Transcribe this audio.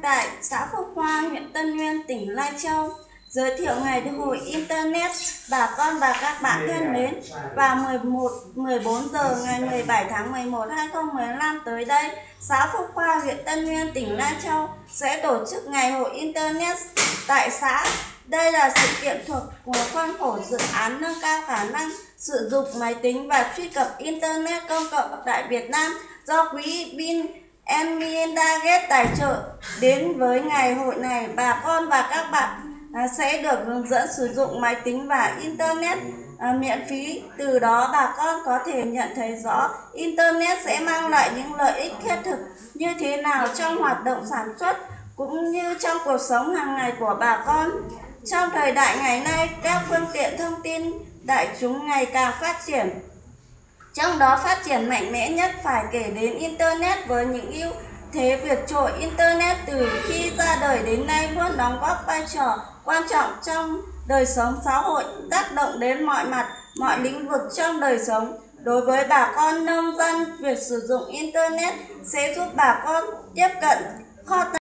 tại xã Phúc Hoa, huyện Tân Nguyên, tỉnh Lai Châu, giới thiệu ngày hội Internet. Bà con và các bạn thân mến, vào 14 giờ ngày 17 tháng 11 2015 tới đây, xã Phúc Hoa, huyện Tân Nguyên, tỉnh Lai Châu sẽ tổ chức ngày hội Internet tại xã. Đây là sự kiện thuộc khuôn khổ dự án nâng cao khả năng sử dụng máy tính và truy cập Internet công cộng tại Việt Nam do quỹ Bill and Melinda Gates tài trợ. Đến với ngày hội này, bà con và các bạn sẽ được hướng dẫn sử dụng máy tính và Internet miễn phí. Từ đó bà con có thể nhận thấy rõ Internet sẽ mang lại những lợi ích thiết thực như thế nào trong hoạt động sản xuất cũng như trong cuộc sống hàng ngày của bà con. Trong thời đại ngày nay, các phương tiện thông tin đại chúng ngày càng phát triển. Trong đó phát triển mạnh mẽ nhất phải kể đến Internet với những ưu thế vượt trội. Internet từ khi ra đời đến nay luôn đóng góp vai trò quan trọng trong đời sống xã hội, tác động đến mọi mặt, mọi lĩnh vực trong đời sống. Đối với bà con nông dân, việc sử dụng Internet sẽ giúp bà con tiếp cận kho